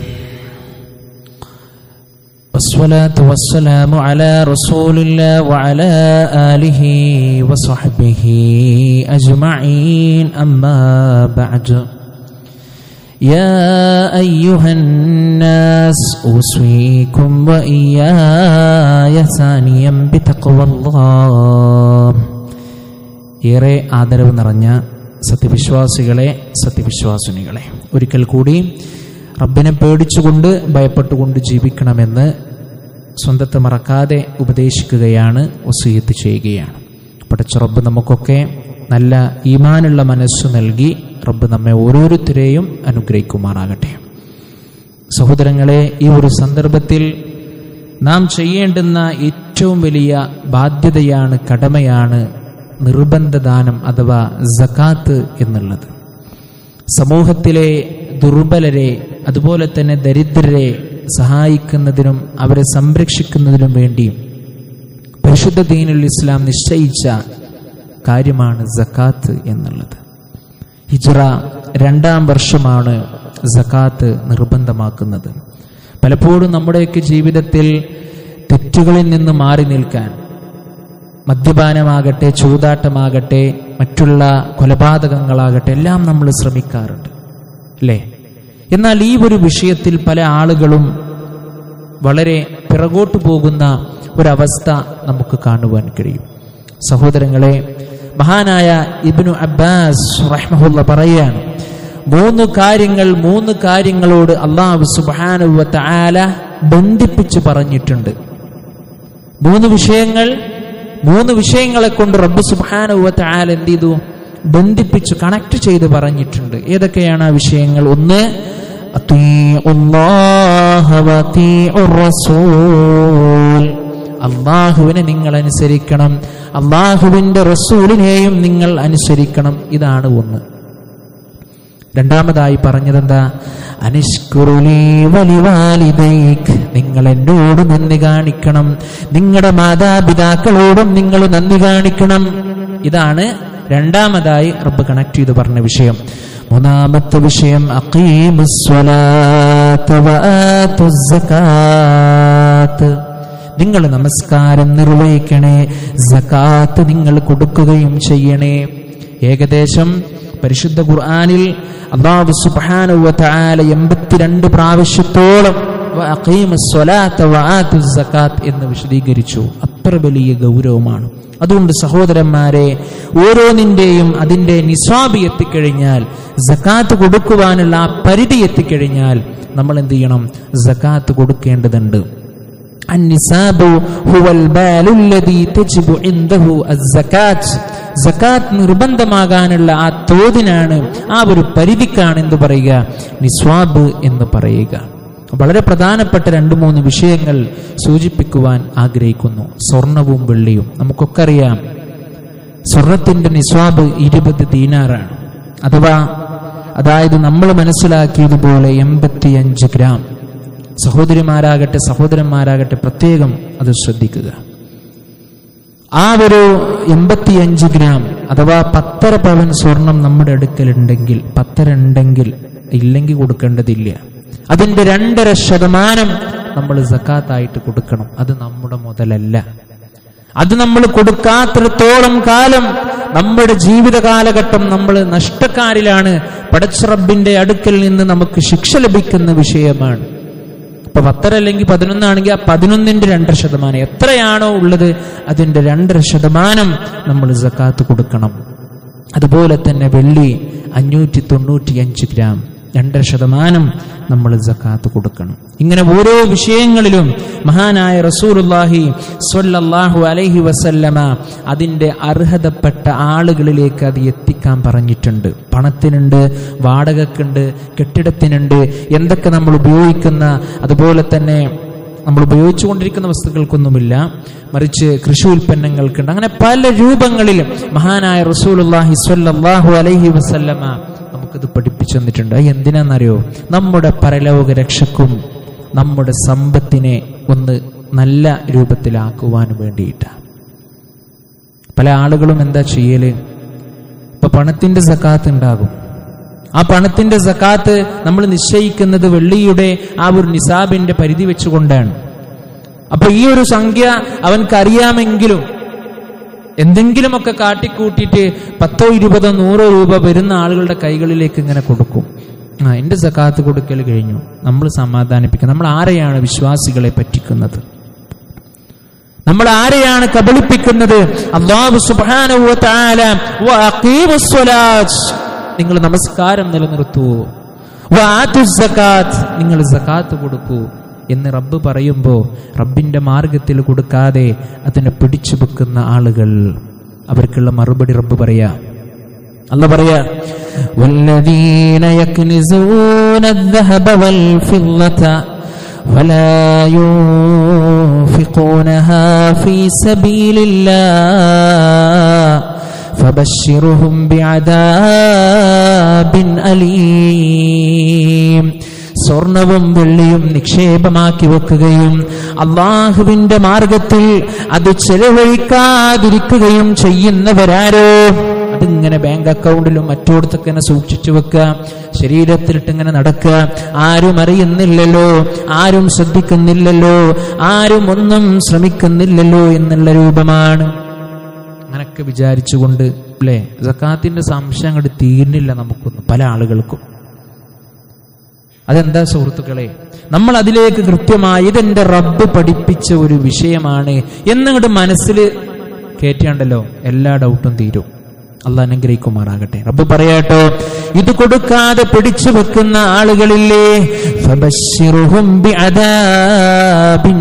والصلاة والسلام على رسول الله وعلى آله وصحبه أجمعين أما بعد يا أيها الناس أوصيكم وإياي ثانيا بتقوى الله. ഏറെ ആദരവ് നിറഞ്ഞ സത്യവിശ്വാസികളെ, സത്യവിശ്വാസിനികളെ, ഒരിക്കൽ കൂടി റബ്ബിനെ പേടിച്ചുകൊണ്ട് ഭയപ്പെട്ടുകൊണ്ട് ജീവിക്കണമെന്ന് സ്വന്തത്തെ മറക്കാതെ ഉപദേശിക്കുകയാണ്, വസിയത്ത് ചെയ്യുകയാണ്. പടച്ച റബ്ബ് നമുക്കൊക്കെ നല്ല ഈമാനുള്ള മനസ്സ് നൽകി റബ്ബ് നമ്മെ ഓരോരുത്തരെയും അനുഗ്രഹിക്കുമാറാകട്ടെ. സഹോദരങ്ങളെ, ഈ ഒരു സന്ദർഭത്തിൽ നാം ചെയ്യേണ്ടുന്ന ഏറ്റവും വലിയ ബാധ്യതയാണ്, കടമയാണ് നിർബന്ധദാനം അഥവാ സകാത്ത് എന്നുള്ളത്. സമൂഹത്തിലെ ദുർബലരെ, അതുപോലെ തന്നെ ദരിദ്രരെ സഹായിക്കുന്നതിനും അവരെ സംരക്ഷിക്കുന്നതിനും വേണ്ടി പരിശുദ്ധ ദീനുൽ ഇസ്ലാം നിശ്ചയിച്ച കാര്യമാണ് സകാത്ത് എന്നുള്ളത്. ഹിജ്റ 2-ാം വർഷമാണ് സകാത്ത് നിർബന്ധമാക്കുന്നത്. പലപ്പോഴും നമ്മുടെയൊക്കെ ജീവിതത്തിൽ തെറ്റുകളിൽ നിന്ന് മാറി നിൽക്കാൻ, മദ്യപാനമാകട്ടെ, ചൂതാട്ടമാകട്ടെ, മറ്റുള്ള കൊലപാതകങ്ങളാകട്ടെ, എല്ലാം നമ്മൾ ശ്രമിക്കാറുണ്ട്, അല്ലേ? എന്നാൽ ഈ ഒരു വിഷയത്തിൽ പല ആളുകളും വളരെ പിറകോട്ടു പോകുന്ന ഒരവസ്ഥ നമുക്ക് കാണുവാൻ കഴിയും. സഹോദരങ്ങളെ, മഹാനായ ഇബ്നു അബ്ബാസ് റഹ്മഹുള്ള പറയാണ്, 3 കാര്യങ്ങളോട് അല്ലാഹു സുബ്ഹാനഹു വ തആല ബന്ധിപ്പിച്ച് പറഞ്ഞിട്ടുണ്ട്. 3 വിഷയങ്ങളെ കൊണ്ട് റബ്ബ് സുബ്ഹാനഹു വ തആല എന്ത് ചെയ്തു? ബന്ധിപ്പിച്ചു, കണക്ട് ചെയ്ത് പറഞ്ഞിട്ടുണ്ട്. ഏതൊക്കെയാണ് ആ വിഷയങ്ങൾ? 1, അത്തീഉല്ലാഹ വ അത്തീഉർ റസൂൽ, അല്ലാഹുവിനെ നിങ്ങൾ അനുസരിക്കണം, അല്ലാഹുവിന്റെ റസൂലിനെയും നിങ്ങൾ അനുസരിക്കണം. ഇതാണ് 1. രണ്ടാമതായി പറഞ്ഞതെന്താ? അനിഷ്കുറുലി വലിവാലിദൈക്, നിങ്ങൾ എന്നോട് നന്ദി കാണിക്കണം, നിങ്ങളുടെ മാതാപിതാക്കളോടും നിങ്ങൾ നന്ദി കാണിക്കണം. ഇതാണ് രണ്ടാമതായി റബ്ബ് കണക്ട് ചെയ്ത് പറഞ്ഞ വിഷയം. 3-ാമത്തെ വിഷയം അഖീമുസ്സലാത്ത വആതുസ് സകാത്ത്, നിങ്ങൾ നമസ്കാരം നിർവഹിക്കണേ, സകാത്ത് നിങ്ങൾ കൊടുക്കുകയും ചെയ്യണേ. ഏകദേശം പരിശുദ്ധ ഖുർആനിൽ അല്ലാഹു സുബ്ഹാനഹു വ തആല 82 പ്രാവശ്യത്തോളം വഅഖീമുസ്സലാത്ത വആതുസ് സകാത്ത് എന്ന് വിശദീകരിച്ചു. അത്ര വലിയ ഗൗരവമാണ്. അതുകൊണ്ട് സഹോദരന്മാരെ, ഓരോന്നിന്റെയും അതിന്റെ നിസ്വാബ് എത്തിക്കഴിഞ്ഞാൽ, സകാത്ത് കൊടുക്കുവാനുള്ള ആ പരിധി എത്തിക്കഴിഞ്ഞാൽ നമ്മൾ എന്ത് ചെയ്യണം? സകാത്ത് കൊടുക്കേണ്ടതുണ്ട്. അന്നിസാബു ഹുവൽ ബാലുല്ലദീ തജിബു ഇൻദഹു അസ്സകാത്ത്, സകാത്ത് നിർബന്ധമാകാനുള്ള ആ തോതിനാണ്, ആ ഒരു പരിധിക്കാണ് എന്ത് പറയുക? നിസ്വാബ് എന്ന് പറയുക. വളരെ പ്രധാനപ്പെട്ട 2-3 വിഷയങ്ങൾ സൂചിപ്പിക്കുവാൻ ആഗ്രഹിക്കുന്നു. സ്വർണവും വെള്ളിയും. നമുക്കൊക്കെ അറിയാം, സ്വർണത്തിന്റെ നിസ്വാബ് 20 ദീനാറാണ്. അതായത് നമ്മൾ മനസ്സിലാക്കിയതുപോലെ 85 ഗ്രാം. സഹോദരിമാരാകട്ടെ സഹോദരന്മാരാകട്ടെ പ്രത്യേകം അത് ശ്രദ്ധിക്കുക. ആ ഒരു 85 ഗ്രാം അഥവാ 10.5 പവൻ സ്വർണം നമ്മുടെ അടുക്കലുണ്ടെങ്കിൽ, 10.5 ഉണ്ടെങ്കിൽ, ഇല്ലെങ്കിൽ കൊടുക്കേണ്ടതില്ല. അതിന്റെ 2.5% നമ്മൾ സക്കാത്തായിട്ട് കൊടുക്കണം. അത് നമ്മുടെ മുതലല്ല. അത് നമ്മൾ കൊടുക്കാത്തിടത്തോളം കാലം നമ്മുടെ ജീവിത കാലഘട്ടം നമ്മൾ നഷ്ടക്കാരിലാണ്. പടച്ച റബ്ബിന്റെ അടുക്കൽ നിന്ന് നമുക്ക് ശിക്ഷ ലഭിക്കുന്ന വിഷയമാണ്. ഇപ്പൊ 10 അല്ലെങ്കിൽ 11 ആണെങ്കിൽ ആ 11ന്റെ 2.5%, എത്രയാണോ ഉള്ളത് അതിന്റെ 2.5% നമ്മൾ സക്കാത്ത് കൊടുക്കണം. അതുപോലെ തന്നെ വെള്ളി 595 ഗ്രാം 2% നമ്മൾ സക്കാത്ത് കൊടുക്കണം. ഇങ്ങനെ ഓരോ വിഷയങ്ങളിലും മഹാനായ റസൂലുള്ളാഹി സ്വല്ലല്ലാഹു അലൈഹി വസല്ലമ അതിന്റെ അർഹതപ്പെട്ട ആളുകളിലേക്ക് അത് എത്തിക്കാൻ പറഞ്ഞിട്ടുണ്ട്. പണത്തിനുണ്ട്, വാടകക്കുണ്ട്, കെട്ടിടത്തിനുണ്ട്, എന്തൊക്കെ നമ്മൾ ഉപയോഗിക്കുന്ന, അതുപോലെ തന്നെ നമ്മൾ ഉപയോഗിച്ചുകൊണ്ടിരിക്കുന്ന വസ്തുക്കൾക്കൊന്നുമില്ല, മറിച്ച് കൃഷി ഉൽപ്പന്നങ്ങൾക്കുണ്ട്. അങ്ങനെ പല രൂപങ്ങളിലും മഹാനായ റസൂലുള്ളാഹി സ്വല്ലല്ലാഹു അലൈഹി വസല്ലമ നമുക്കിത് പഠിപ്പിച്ചു തന്നിട്ടുണ്ട്. എന്തിനാണെന്നറിയോ? നമ്മുടെ പരലോക രക്ഷക്കും നമ്മുടെ സമ്പത്തിനെ ഒന്ന് നല്ല രൂപത്തിലാക്കുവാനും വേണ്ടിയിട്ടാണ്. പല ആളുകളും എന്താ ചെയ്യല്? ഇപ്പൊ പണത്തിന്റെ സക്കാത്ത് ഉണ്ടാകും. ആ പണത്തിന്റെ സക്കാത്ത് നമ്മൾ നിശ്ചയിക്കുന്നത് വെള്ളിയുടെ ആ ഒരു നിസാബിന്റെ പരിധി വെച്ചുകൊണ്ടാണ്. അപ്പൊ ഈ ഒരു സംഖ്യ അവൻക്കറിയാമെങ്കിലും എന്തെങ്കിലുമൊക്കെ കാട്ടിക്കൂട്ടിയിട്ട് 10, 20, 100 രൂപ വരുന്ന ആളുകളുടെ കൈകളിലേക്ക് ഇങ്ങനെ കൊടുക്കും. എന്റെ സക്കാത്ത് കൊടുക്കൽ കഴിഞ്ഞു. നമ്മൾ സമാധാനിപ്പിക്കുക. നമ്മൾ ആരെയാണ് വിശ്വാസികളെ പറ്റിക്കുന്നത്? നമ്മൾ ആരെയാണ് കബളിപ്പിക്കുന്നത്? അല്ലാഹു സുബ്ഹാനഹു വ തആല വഅഖീമുസ് സ്വലാത്ത്, നിങ്ങൾ നമസ്കാരം നിലനിർത്തൂ, വആതുസ് സകാത്ത്, നിങ്ങൾ സകാത്ത് കൊടുക്കൂ എന്ന് റബ്ബ് പറയുമ്പോൾ റബ്ബിന്റെ മാർഗത്തിൽ കൊടുക്കാതെ അതിനെ പിടിച്ചു വെക്കുന്ന ആളുകൾ, അവർക്കുള്ള മറുപടി റബ്ബ് പറയാ. അല്ലാഹു പറയാ, വല്ലദീന യക്നിസൂന അദ്ദഹബ വൽ ഫിദ്ദത വലാ യുൻഫിഖൂനഹാ ഫീ സബീലില്ലാഹ് ഫബശ്ശിർഹും ബിഅദാബിൻ അലീം. സ്വർണവും വെള്ളിയും നിക്ഷേപമാക്കി വെക്കുകയും അള്ളാഹുവിന്റെ മാർഗത്തിൽ അത് ചെലവഴിക്കാതിരിക്കുകയും ചെയ്യുന്നവരാരോ, അതിങ്ങനെ ബാങ്ക് അക്കൗണ്ടിലും മറ്റോടത്തൊക്കെ ഇങ്ങനെ സൂക്ഷിച്ചു വെക്കുക, ശരീരത്തിലിട്ട് ഇങ്ങനെ നടക്കുക, ആരും അറിയുന്നില്ലല്ലോ, ആരും ശ്രദ്ധിക്കുന്നില്ലല്ലോ, ആരും ഒന്നും ശ്രമിക്കുന്നില്ലല്ലോ എന്നുള്ള രൂപമാണ്. അങ്ങനൊക്കെ വിചാരിച്ചുകൊണ്ട് അല്ലേ, സക്കാത്തിന്റെ സംശയം അങ്ങോട്ട് തീർന്നില്ല നമുക്കൊന്നും, പല ആളുകൾക്കും. അതെന്താ സുഹൃത്തുക്കളെ? നമ്മൾ അതിലേക്ക് കൃത്യമായി ഇതെന്റെ റബ്ബ് പഠിപ്പിച്ച ഒരു വിഷയമാണ് എന്നങ്ങോട്ട് മനസ്സിൽ കയറ്റിയാണ്ടല്ലോ എല്ലാ ഡൗട്ടും തീരും. അള്ളാഹ് അനുഗ്രഹിക്കുമാറാകട്ടെ. റബ്ബ് പറയാട്ടോ, ഇത് കൊടുക്കാതെ പിടിച്ചു വെക്കുന്ന ആളുകളില്ലേ, ഫബശ്ശിർഹും ബിഅദാബിൻ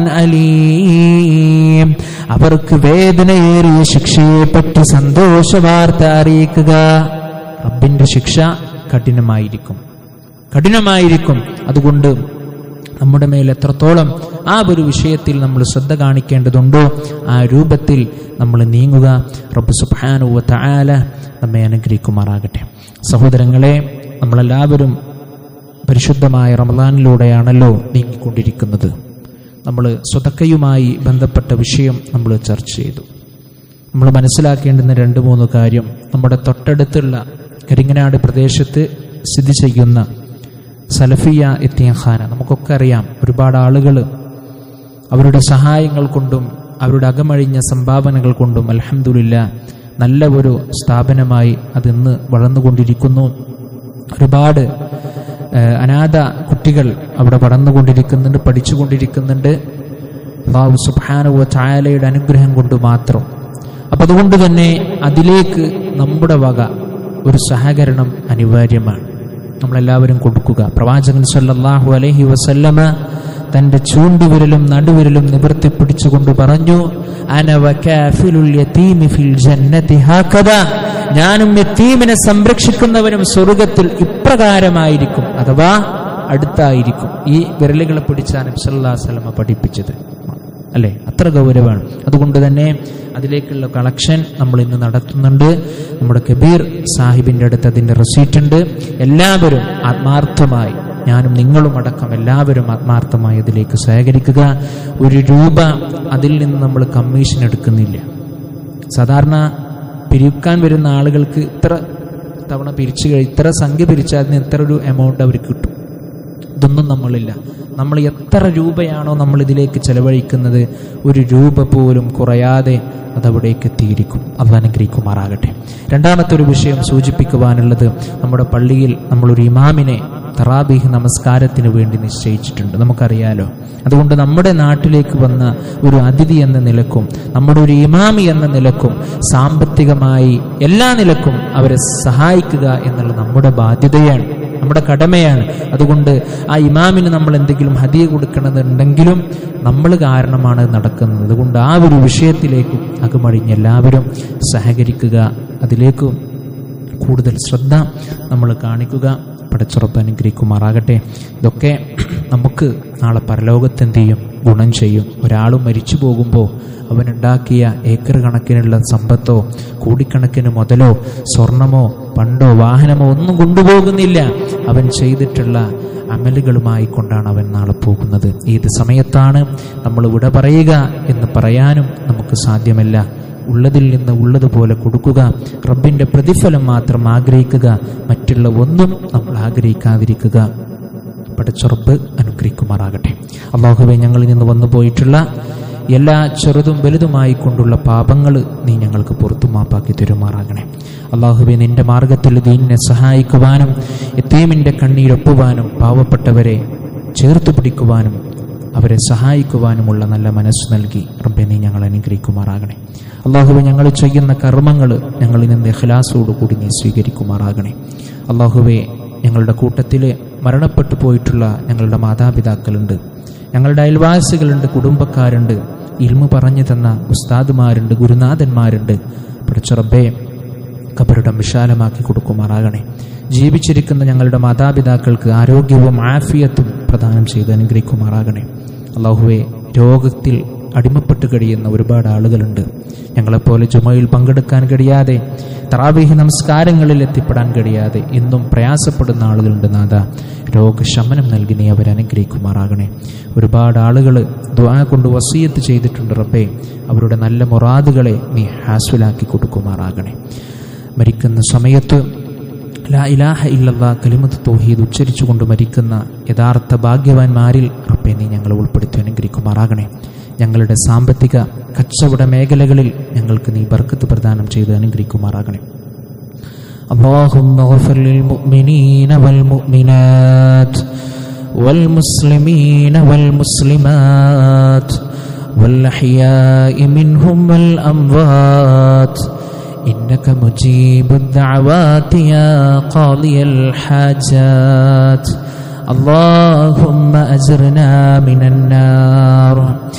അലീം, അവർക്ക് വേദനയേറിയ ശിക്ഷയെ പറ്റി സന്തോഷ വാർത്ത അറിയിക്കുക. റബ്ബിന്റെ ശിക്ഷ കഠിനമായിരിക്കും, കഠിനമായിരിക്കും. അതുകൊണ്ട് നമ്മുടെ മേൽ എത്രത്തോളം ആ ഒരു വിഷയത്തിൽ നമ്മൾ ശ്രദ്ധ കാണിക്കേണ്ടതുണ്ടോ ആ രൂപത്തിൽ നമ്മൾ നീങ്ങുക. റബ്ബ് സുബ്ഹാനഹു വ തആല നമ്മെ അനുഗ്രഹിക്കുമാറാകട്ടെ. സഹോദരങ്ങളെ, നമ്മളെല്ലാവരും പരിശുദ്ധമായ റമദാനിലൂടെയാണല്ലോ നീങ്ങിക്കൊണ്ടിരിക്കുന്നത്. നമ്മൾ സ്വതക്കയുമായി ബന്ധപ്പെട്ട വിഷയം നമ്മൾ ചർച്ച ചെയ്തു. നമ്മൾ മനസ്സിലാക്കേണ്ടുന്ന 2-3 കാര്യം, നമ്മുടെ തൊട്ടടുത്തുള്ള കരിങ്ങനാട് പ്രദേശത്ത് സ്ഥിതി ചെയ്യുന്ന സലഫിയ യതീംഖാന, നമുക്കൊക്കെ അറിയാം, ഒരുപാട് ആളുകൾ അവരുടെ സഹായങ്ങൾ കൊണ്ടും അവരുടെ അകമഴിഞ്ഞ സംഭാവനകൾ കൊണ്ടും അൽഹംദുലില്ലാഹ് നല്ല ഒരു സ്ഥാപനമായി അതിന്ന് വളർന്നുകൊണ്ടിരിക്കുന്നു. ഒരുപാട് അനാഥ കുട്ടികൾ അവിടെ വളർന്നുകൊണ്ടിരിക്കുന്നുണ്ട്, പഠിച്ചുകൊണ്ടിരിക്കുന്നുണ്ട്. അല്ലാഹു സുബ്ഹാനഹു വ തആലയുടെ അനുഗ്രഹം കൊണ്ട് മാത്രം. അപ്പം അതുകൊണ്ട് തന്നെ അതിലേക്ക് നമ്മുടെ വക ഒരു സഹകരണം അനിവാര്യമാണ്. നമ്മളെല്ലാവരും കൊടുക്കുക. പ്രവാചകൻ സല്ലല്ലാഹു അലൈഹി വസല്ലമ തന്റെ ചൂണ്ടുവിരലും നടുവിരലും നിവർത്തിപ്പിടിച്ചുകൊണ്ട് പറഞ്ഞു, അന വകാഫിലുൽ യതീമി ഫിൽ ജന്നതി ഹകദാ, ഞാനും യതീമിനെ സംരക്ഷിക്കുന്നവനും സ്വർഗ്ഗത്തിൽ ഇപ്രകാരമായിരിക്കും, അഥവാ അടുത്തായിരിക്കും. ഈ വിരലുകളെ പിടിച്ചാണ് നബി സല്ലല്ലാഹു അലൈഹി വസല്ലമ പഠിപ്പിച്ചത് അല്ലേ? അത്ര ഗൗരവമാണ്. അതുകൊണ്ട് തന്നെ അതിലേക്കുള്ള കളക്ഷൻ നമ്മൾ ഇന്ന് നടത്തുന്നുണ്ട്. നമ്മുടെ കബീർ സാഹിബിന്റെ അടുത്ത് അതിന്റെ റെസീറ്റ് ഉണ്ട്. എല്ലാവരും ആത്മാർത്ഥമായി, ഞാനും നിങ്ങളും അടക്കം എല്ലാവരും ആത്മാർത്ഥമായി അതിലേക്ക് സഹകരിക്കുക. 1 രൂപ അതിൽ നിന്ന് നമ്മൾ കമ്മീഷൻ എടുക്കുന്നില്ല. സാധാരണ പിരിക്കാൻ വരുന്ന ആളുകൾക്ക് ഇത്ര തവണ പിരിച്ചു ഇത്ര സംഖ്യ പിരിച്ചാൽ അതിന് ഇത്ര ഒരു എമൗണ്ട് അവർക്ക് കിട്ടും. ഇതൊന്നും നമ്മളില്ല. നമ്മൾ എത്ര രൂപയാണോ നമ്മൾ ഇതിലേക്ക് ചെലവഴിക്കുന്നത്, ഒരു രൂപ പോലും കുറയാതെ അതവിടേക്ക് എത്തിയിരിക്കും. അള്ളാഹു അനുഗ്രഹിക്കുമാറാകട്ടെ. രണ്ടാമത്തെ ഒരു വിഷയം സൂചിപ്പിക്കുവാനുള്ളത്, നമ്മുടെ പള്ളിയിൽ നമ്മളൊരു ഇമാമിനെ തറാബീഹ് നമസ്കാരത്തിന് വേണ്ടി നിശ്ചയിച്ചിട്ടുണ്ട്. നമുക്കറിയാലോ. അതുകൊണ്ട് നമ്മുടെ നാട്ടിലേക്ക് വന്ന ഒരു അതിഥി എന്ന നിലക്കും നമ്മുടെ ഒരു ഇമാമി എന്ന നിലക്കും സാമ്പത്തികമായി എല്ലാ നിലക്കും അവരെ സഹായിക്കുക എന്നുള്ളത് നമ്മുടെ ബാധ്യതയാണ്, നമ്മുടെ കടമയാണ്. അതുകൊണ്ട് ആ ഇമാമിന് നമ്മൾ എന്തെങ്കിലും ഹദിയ കൊടുക്കണമെന്നുണ്ടെങ്കിലും നമ്മൾ കാരണമാണ് നടക്കുന്നത്. അതുകൊണ്ട് ആ ഒരു വിഷയത്തിലേക്കും അകമഴിഞ്ഞ് എല്ലാവരും സഹകരിക്കുക, അതിലേക്ക് കൂടുതൽ ശ്രദ്ധ നമ്മൾ കാണിക്കുക. പടച്ചുറപ്പ് അനുഗ്രഹിക്കുമാറാകട്ടെ. ഇതൊക്കെ നമുക്ക് നാളെ പരലോകത്ത് എന്ത് ചെയ്യും? ഗുണം ചെയ്യും. ഒരാളും മരിച്ചു പോകുമ്പോൾ അവനുണ്ടാക്കിയ ഏക്കർ കണക്കിനുള്ള സമ്പത്തോ കോടിക്കണക്കിന് മുതലോ സ്വർണമോ പണ്ടോ വാഹനമോ ഒന്നും കൊണ്ടുപോകുന്നില്ല. അവൻ ചെയ്തിട്ടുള്ള അമലുകളുമായി കൊണ്ടാണ് അവൻ നാളെ പോകുന്നത്. ഏത് സമയത്താണ് നമ്മൾ വിട പറയുക എന്ന് പറയാനും നമുക്ക് സാധ്യമല്ല. ഉള്ളതിൽ നിന്ന് ഉള്ളതുപോലെ കൊടുക്കുക, റബ്ബിന്റെ പ്രതിഫലം മാത്രം ആഗ്രഹിക്കുക, മറ്റുള്ള ഒന്നും നമ്മൾ ആഗ്രഹിക്കാതിരിക്കുക. പടച്ച റബ്ബ് അനുഗ്രഹിക്കുമാറാകട്ടെ. അല്ലാഹുവേ, ഞങ്ങളിൽ നിന്ന് വന്നു പോയിട്ടുള്ള എല്ലാ ചെറുതും വലുതുമായി കൊണ്ടുള്ള പാപങ്ങൾ നീ ഞങ്ങൾക്ക് പുറത്തു മാപ്പാക്കി തരുമാറാകണേ. അല്ലാഹുവേ, നിന്റെ മാർഗത്തിൽ ദീനിനെ സഹായിക്കുവാനും യതീമിന്റെ കണ്ണീരൊപ്പുവാനും പാവപ്പെട്ടവരെ ചേർത്തു പിടിക്കുവാനും അവരെ സഹായിക്കുവാനുമുള്ള നല്ല മനസ്സ് നൽകി റബ്ബേ നീ ഞങ്ങളെ അനുഗ്രഹിക്കുമാറാകണേ. അല്ലാഹുവേ, ഞങ്ങൾ ചെയ്യുന്ന കർമ്മങ്ങൾ ഞങ്ങളിൽ നിന്ന് ഇഖ്ലാസോടുകൂടി നീ സ്വീകരിക്കുമാറാകണേ. അല്ലാഹുവേ, ഞങ്ങളുടെ കൂട്ടത്തിൽ മരണപ്പെട്ടു പോയിട്ടുള്ള ഞങ്ങളുടെ മാതാപിതാക്കളുണ്ട്, ഞങ്ങളുടെ അയൽവാസികളുണ്ട്, കുടുംബക്കാരുണ്ട്, ഇൽമു പറഞ്ഞു തന്ന ഉസ്താദുമാരുണ്ട്, ഗുരുനാഥന്മാരുണ്ട്. പഠിച്ച റബ്ബേ, ഖബറിടം വിശാലമാക്കി കൊടുക്കുമാറാകണേ. ജീവിച്ചിരിക്കുന്ന ഞങ്ങളുടെ മാതാപിതാക്കൾക്ക് ആരോഗ്യവും ആഫിയത്തും പ്രദാനം ചെയ്ത് അനുഗ്രഹിക്കുമാറാകണേ. അല്ലാഹുവേ, രോഗത്തിൽ അടിമപ്പെട്ട് കഴിയുന്ന ഒരുപാട് ആളുകളുണ്ട്. ഞങ്ങളെപ്പോലെ ജുമയിൽ പങ്കെടുക്കാൻ കഴിയാതെ, തറാവീഹ് നമസ്കാരങ്ങളിൽ എത്തിപ്പെടാൻ കഴിയാതെ ഇന്നും പ്രയാസപ്പെടുന്ന ആളുകളുണ്ട്. നാഥ, രോഗശമനം നൽകി നീ അവരെ അനുഗ്രഹിക്കുമാറാകണേ. ഒരുപാട് ആളുകൾ ദുആ കൊണ്ട് വസിയത്ത് ചെയ്തിട്ടുണ്ട്. റബ്ബേ, അവരുടെ നല്ല മുറാദുകളെ നീ ഹാസ്വിലാക്കി കൊടുക്കുമാറാകണേ. മരിക്കുന്ന സമയത്ത് ലാ ഇലാഹ ഇല്ലല്ലാഹ് കലിമത്ത് തൗഹീദ് ഉച്ചരിച്ചുകൊണ്ട് മരിക്കുന്ന യഥാർത്ഥ ഭാഗ്യവാന്മാരിൽ റബ്ബേ നീ ഞങ്ങളെ ഉൾപ്പെടുത്തി അനുഗ്രഹിക്കുമാറാകണേ. ഞങ്ങളുടെ സാമ്പത്തിക കച്ചവട മേഖലകളിൽ ഞങ്ങൾക്ക് നീ ബർക്കത്ത് പ്രദാനം ചെയ്ത് അനുഗ്രഹിക്കുമാറാകണേ. അല്ലാഹുമ്മ ഗ്ഫിർ ലിൽ മുഅ്മിനീന വൽ മുഅ്മിനാത്ത് വൽ മുസ്ലിമീന വൽ മുസ്ലിമാത്ത് വൽ അഹ്യാഇ മിൻഹും വൽ അംവാത്ത് إنك مجيب الدعوات يا قاضي الحاجات. اللهم أجرنا من النار،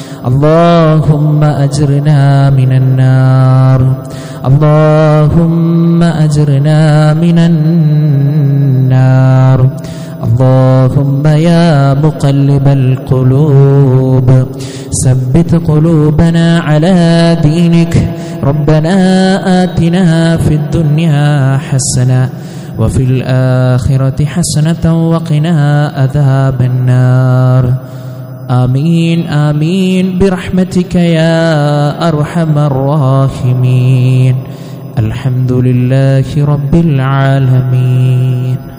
اللهم أجرنا من النار، اللهم أجرنا من النار. اللهم يا مقلب القلوب ثبت قلوبنا على دينك. ربنا آتنا في الدنيا حسنة وفي الآخرة حسنة وقنا عذاب النار. آمين آمين برحمتك يا أرحم الراحمين. الحمد لله رب العالمين.